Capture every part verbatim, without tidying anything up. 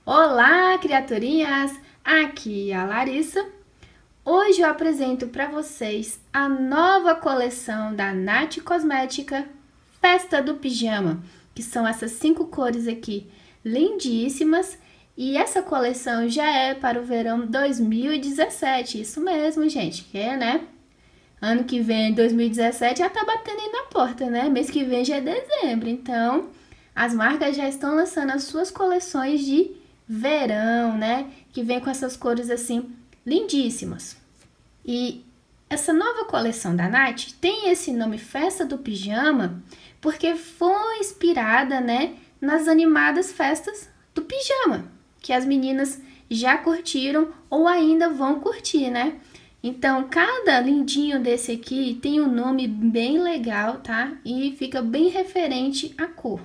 Olá, criaturinhas! Aqui é a Larissa. Hoje eu apresento para vocês a nova coleção da Nath Cosmética Festa do Pijama, que são essas cinco cores aqui, lindíssimas. E essa coleção já é para o verão dois mil e dezessete, isso mesmo, gente, que é, né? Ano que vem, dois mil e dezessete, já tá batendo aí na porta, né? Mês que vem já é dezembro, então as marcas já estão lançando as suas coleções de verão, né? Que vem com essas cores assim lindíssimas. E essa nova coleção da Nath tem esse nome Festa do Pijama porque foi inspirada, né, nas animadas festas do pijama, que as meninas já curtiram ou ainda vão curtir, né? Então, cada lindinho desse aqui tem um nome bem legal, tá? E fica bem referente à cor.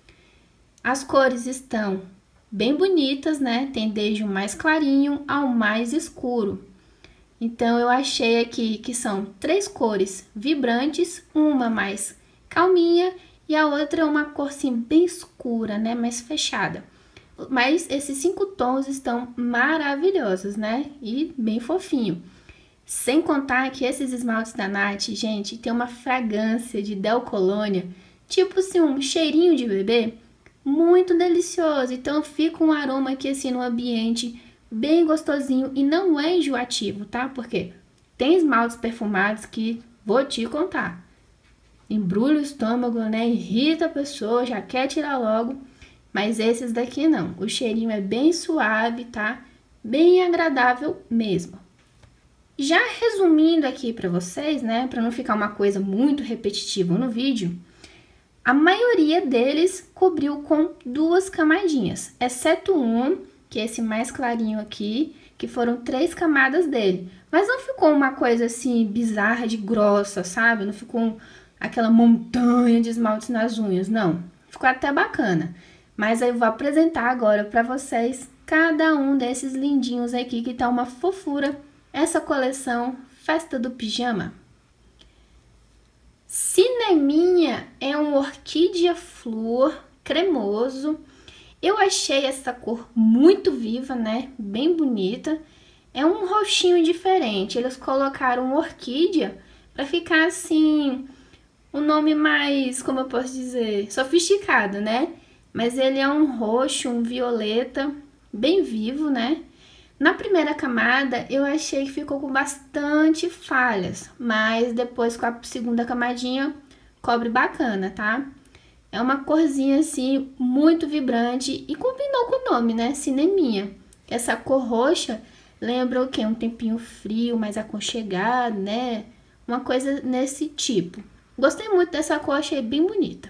As cores estão bem bonitas, né? Tem desde o mais clarinho ao mais escuro. Então, eu achei aqui que são três cores vibrantes, uma mais calminha e a outra é uma cor assim, bem escura, né? Mais fechada. Mas esses cinco tons estão maravilhosos, né? E bem fofinho. Sem contar que esses esmaltes da Nath, gente, tem uma fragrância de Del Colônia, tipo assim, um cheirinho de bebê, muito delicioso. Então fica um aroma aqui assim no ambiente bem gostosinho e não é enjoativo, tá? Porque tem esmaltes perfumados que vou te contar. Embrulha o estômago, né? Irrita a pessoa, já quer tirar logo. Mas esses daqui não. O cheirinho é bem suave, tá? Bem agradável mesmo. Já resumindo aqui para vocês, né? Para não ficar uma coisa muito repetitiva no vídeo, a maioria deles cobriu com duas camadinhas, exceto um, que é esse mais clarinho aqui, que foram três camadas dele. Mas não ficou uma coisa assim bizarra de grossa, sabe? Não ficou aquela montanha de esmaltes nas unhas, não. Ficou até bacana. Mas eu vou apresentar agora para vocês cada um desses lindinhos aqui, que tá uma fofura, essa coleção Festa do Pijama. Cineminha é um orquídea flor cremoso. Eu achei essa cor muito viva, né? Bem bonita. É um roxinho diferente. Eles colocaram orquídea para ficar assim, um nome mais, como eu posso dizer, sofisticado, né? Mas ele é um roxo, um violeta, bem vivo, né? Na primeira camada, eu achei que ficou com bastante falhas, mas depois com a segunda camadinha, cobre bacana, tá? É uma corzinha assim, muito vibrante e combinou com o nome, né? Cineminha. Essa cor roxa lembra o quê? Um tempinho frio, mais aconchegado, né? Uma coisa nesse tipo. Gostei muito dessa cor, achei bem bonita.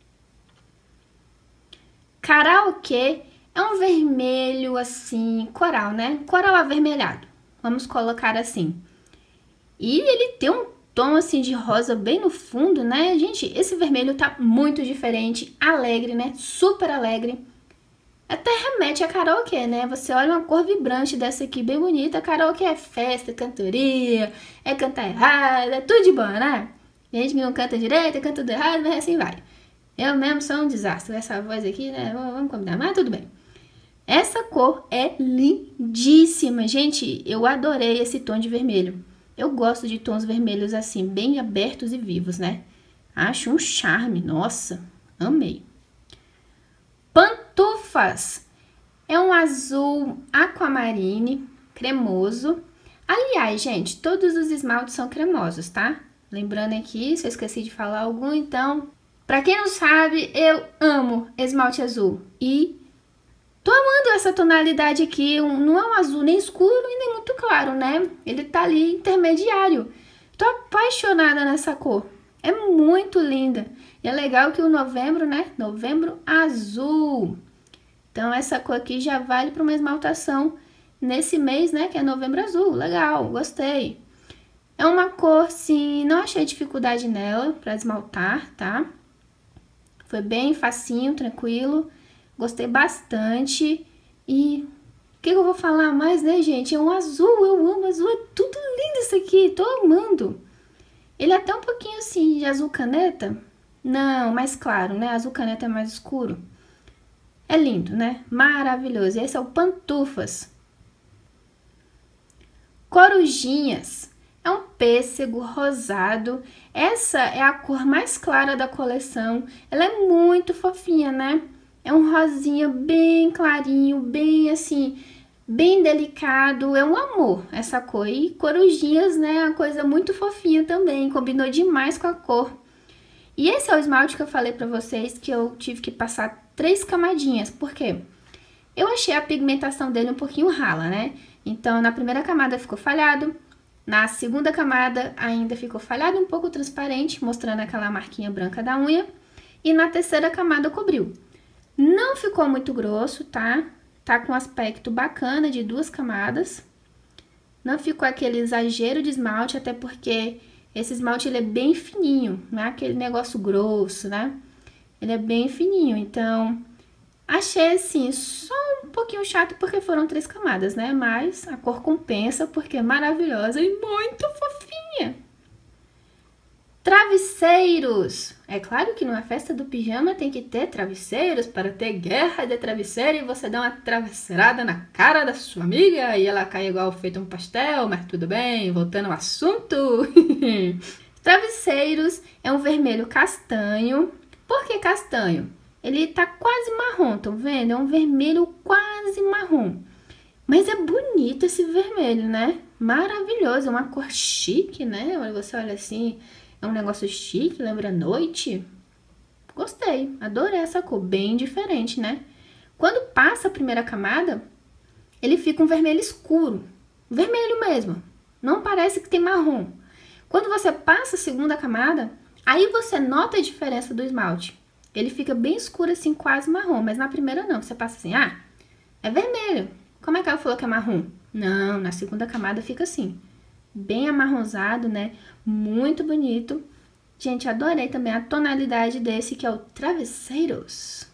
Karaokê é um vermelho assim, coral, né? Coral avermelhado, vamos colocar assim. E ele tem um tom assim de rosa bem no fundo, né? Gente, esse vermelho tá muito diferente, alegre, né? Super alegre. Até remete a karaokê, né? Você olha uma cor vibrante dessa aqui, bem bonita. Karaokê é festa, cantoria, é cantar errado, é tudo de bom, né? Gente que não canta direito, canta tudo errado, mas assim vai. Eu mesmo sou um desastre, essa voz aqui, né? Vamos combinar, mas tudo bem. Essa cor é lindíssima, gente, eu adorei esse tom de vermelho. Eu gosto de tons vermelhos assim, bem abertos e vivos, né? Acho um charme, nossa, amei. Pantufas é um azul aquamarine, cremoso. Aliás, gente, todos os esmaltes são cremosos, tá? Lembrando aqui, se eu esqueci de falar algum, então... Pra quem não sabe, eu amo esmalte azul e tô amando essa tonalidade aqui, não é um azul nem escuro e nem muito claro, né? Ele tá ali intermediário. Tô apaixonada nessa cor, é muito linda. E é legal que o novembro, né? Novembro azul. Então essa cor aqui já vale para uma esmaltação nesse mês, né? Que é novembro azul, legal, gostei. É uma cor, sim, não achei dificuldade nela para esmaltar, tá? Foi bem facinho, tranquilo. Gostei bastante. E o que eu vou falar mais, né, gente? É um azul, eu amo azul. É tudo lindo isso aqui, tô amando. Ele é até um pouquinho assim de azul caneta. Não, mais claro, né? Azul caneta é mais escuro. É lindo, né? Maravilhoso. Esse é o Pantufas. Corujinhas. É um pêssego rosado. Essa é a cor mais clara da coleção. Ela é muito fofinha, né? É um rosinha bem clarinho, bem assim, bem delicado. É um amor essa cor. E corujinhas, né? É uma coisa muito fofinha também. Combinou demais com a cor. E esse é o esmalte que eu falei pra vocês que eu tive que passar três camadinhas. Por quê? Eu achei a pigmentação dele um pouquinho rala, né? Então, na primeira camada ficou falhado. Na segunda camada ainda ficou falhado, um pouco transparente, mostrando aquela marquinha branca da unha. E na terceira camada cobriu. Não ficou muito grosso, tá? Tá com um aspecto bacana de duas camadas. Não ficou aquele exagero de esmalte, até porque esse esmalte ele é bem fininho, não é aquele negócio grosso, né? Ele é bem fininho, então achei assim, só um pouquinho chato porque foram três camadas, né? Mas a cor compensa porque é maravilhosa e muito fofinha. Travesseiros! É claro que numa festa do pijama tem que ter travesseiros para ter guerra de travesseiro e você dá uma travesseirada na cara da sua amiga e ela cai igual feito um pastel, mas tudo bem, voltando ao assunto. Travesseiros é um vermelho castanho. Por que castanho? Ele tá quase marrom, estão vendo? É um vermelho quase marrom. Mas é bonito esse vermelho, né? Maravilhoso, é uma cor chique, né? Você olha assim, é um negócio chique, lembra noite. Gostei, adorei essa cor, bem diferente, né? Quando passa a primeira camada, ele fica um vermelho escuro. Vermelho mesmo, não parece que tem marrom. Quando você passa a segunda camada, aí você nota a diferença do esmalte. Ele fica bem escuro assim, quase marrom, mas na primeira não. Você passa assim, ah, é vermelho. Como é que ela falou que é marrom? Não, na segunda camada fica assim, bem amarronzado, né? Muito bonito. Gente, adorei também a tonalidade desse, que é o Travesseiros.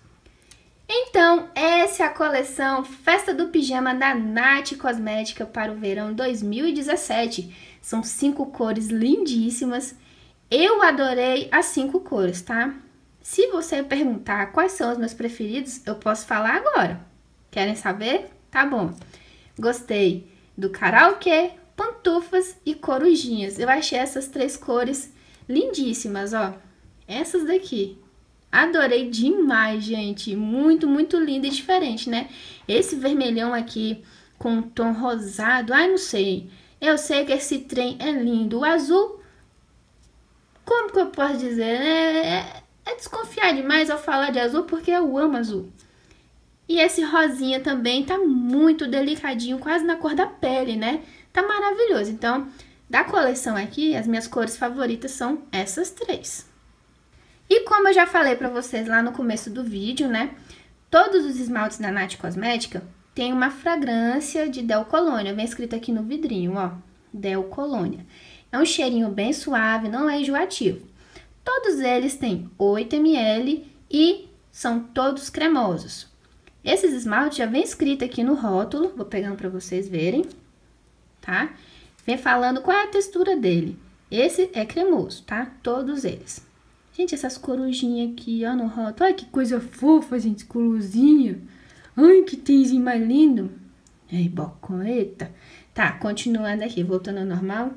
Então, essa é a coleção Festa do Pijama da Naty Cosmética para o verão dois mil e dezessete. São cinco cores lindíssimas. Eu adorei as cinco cores, tá? Se você perguntar quais são os meus preferidos, eu posso falar agora. Querem saber? Tá bom. Gostei do Karaokê, Pantufas e Corujinhas. Eu achei essas três cores lindíssimas, ó. Essas daqui. Adorei demais, gente. Muito, muito lindo e diferente, né? Esse vermelhão aqui com um tom rosado. Ai, não sei. Eu sei que esse trem é lindo. O azul, como que eu posso dizer, né? É... É desconfiar demais ao falar de azul, porque eu amo azul. E esse rosinha também tá muito delicadinho, quase na cor da pele, né? Tá maravilhoso. Então, da coleção aqui, as minhas cores favoritas são essas três. E como eu já falei pra vocês lá no começo do vídeo, né? Todos os esmaltes da Naty Cosmética tem uma fragrância de Del Colônia. Vem escrito aqui no vidrinho, ó. Del Colônia. É um cheirinho bem suave, não é enjoativo. Todos eles têm oito mililitros e são todos cremosos. Esses esmaltes já vem escrito aqui no rótulo, vou pegando para vocês verem, tá? Vem falando qual é a textura dele. Esse é cremoso, tá? Todos eles. Gente, essas corujinhas aqui, ó, no rótulo. Olha que coisa fofa, gente, coluzinha. Ai, que tenzinho mais lindo. Ai, bocão, eita. Tá, continuando aqui, voltando ao normal.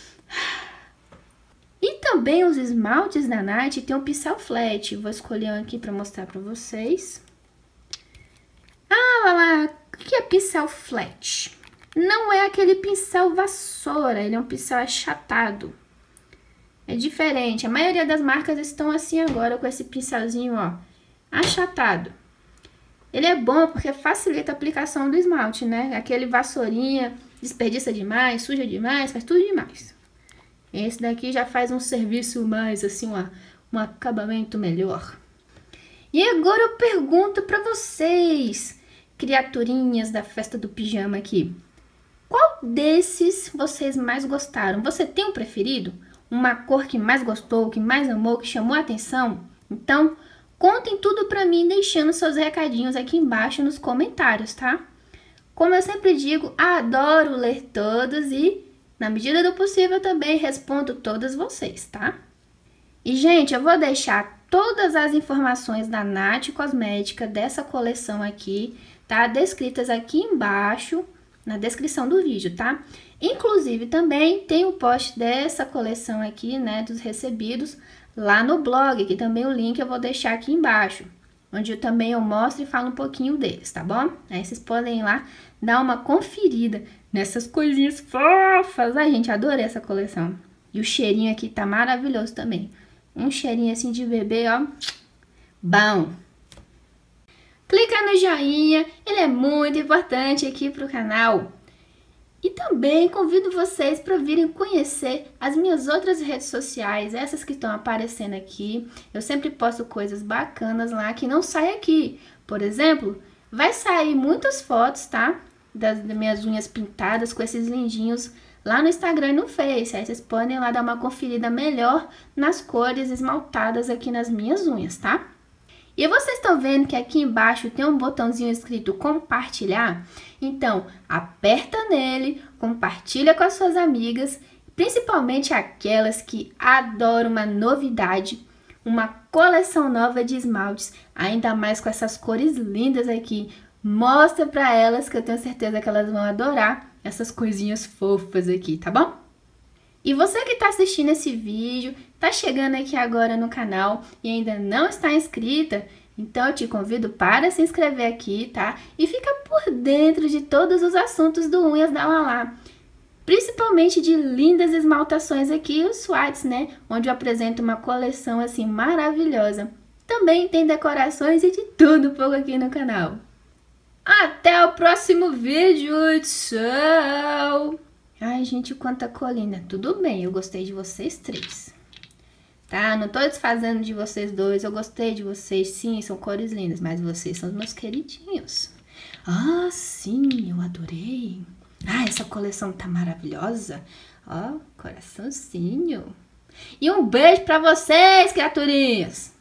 E também os esmaltes da Naty tem um pincel flat. Vou escolher um aqui para mostrar para vocês. Ah, lá, lá. O que é pincel flat? Não é aquele pincel vassoura, ele é um pincel achatado. É diferente. A maioria das marcas estão assim agora, com esse pincelzinho, ó, achatado. Ele é bom porque facilita a aplicação do esmalte, né? Aquele vassourinha, desperdiça demais, suja demais, faz tudo demais. Esse daqui já faz um serviço mais, assim, uma, um acabamento melhor. E agora eu pergunto pra vocês, criaturinhas da festa do pijama aqui. Qual desses vocês mais gostaram? Você tem um preferido? Uma cor que mais gostou, que mais amou, que chamou a atenção? Então, contem tudo pra mim, deixando seus recadinhos aqui embaixo nos comentários, tá? Como eu sempre digo, adoro ler todos e... na medida do possível, eu também respondo todas vocês, tá? E, gente, eu vou deixar todas as informações da Nath Cosmética, dessa coleção aqui, tá? Descritas aqui embaixo, na descrição do vídeo, tá? Inclusive, também tem o post dessa coleção aqui, né, dos recebidos, lá no blog, que também o link eu vou deixar aqui embaixo, onde eu também eu mostro e falo um pouquinho deles, tá bom? Aí vocês podem ir lá dar uma conferida nessas coisinhas fofas. Ai, gente, adorei essa coleção. E o cheirinho aqui tá maravilhoso também. Um cheirinho assim de bebê, ó, bom. Clica no joinha, ele é muito importante aqui pro canal. E também convido vocês para virem conhecer as minhas outras redes sociais, essas que estão aparecendo aqui. Eu sempre posto coisas bacanas lá que não saem aqui. Por exemplo, vai sair muitas fotos, tá? Das, das minhas unhas pintadas com esses lindinhos lá no Instagram e no Face. Aí vocês podem lá dar uma conferida melhor nas cores esmaltadas aqui nas minhas unhas, tá? E vocês estão vendo que aqui embaixo tem um botãozinho escrito compartilhar? Então, aperta nele, compartilha com as suas amigas, principalmente aquelas que adoram uma novidade, uma coleção nova de esmaltes, ainda mais com essas cores lindas aqui. Mostra para elas que eu tenho certeza que elas vão adorar essas coisinhas fofas aqui, tá bom? E você que está assistindo esse vídeo, está chegando aqui agora no canal e ainda não está inscrita, então eu te convido para se inscrever aqui, tá? E fica por dentro de todos os assuntos do Unhas da Lalá. Principalmente de lindas esmaltações aqui, os swatches, né? Onde eu apresento uma coleção assim maravilhosa. Também tem decorações e de tudo um pouco aqui no canal. Até o próximo vídeo, tchau! Ai, gente, quanta colina. Tudo bem, eu gostei de vocês três. Tá? Não tô desfazendo de vocês dois. Eu gostei de vocês, sim, são cores lindas. Mas vocês são os meus queridinhos. Ah, sim, eu adorei. Ah, essa coleção tá maravilhosa. Ó, coraçãozinho. E um beijo pra vocês, criaturinhas.